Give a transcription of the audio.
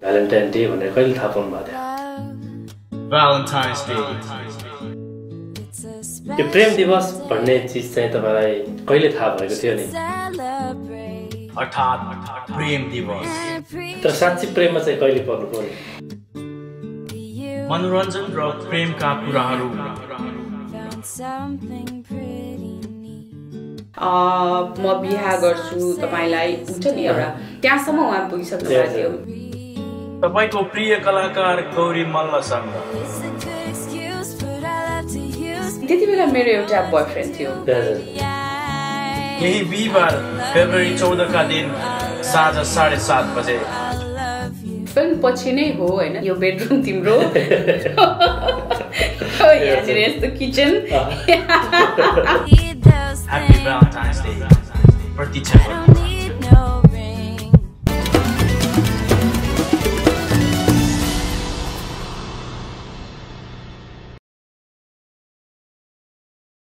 Valentine day भनेर कहिले थाहा पाउनु भएको थियो? Valentine's Day. यो प्रेम दिवस भन्ने चिज चाहिँ तपाईलाई कहिले थाहा भएको थियो नि? अर्थात् प्रेम दिवस। तर साँच्ची प्रेममा चाहिँ कहिले पर्नु पर्यो? मनोरञ्जन र प्रेमका कुराहरू। म बिहा गर्छु तपाईलाई हुन्छ नि एउटा त्यहाँसम्म उहाँ पुगिसक्नु भएको थियो। तपाईको प्रिय कलाकार गौरी मल्लसँग। त्यति बेला मेरो एउटा बोयफ्रेन्ड थियो। यही बिहिबार फेब्रुअरी 14 का दिन साँझ 7:30 बजे। फिल्म पछि नै हो हैन यो बेडरुम तिम्रो यहाँनिर यस्तो किचन। Happy Valentine's Day. प्रतीक्षा गर्नु।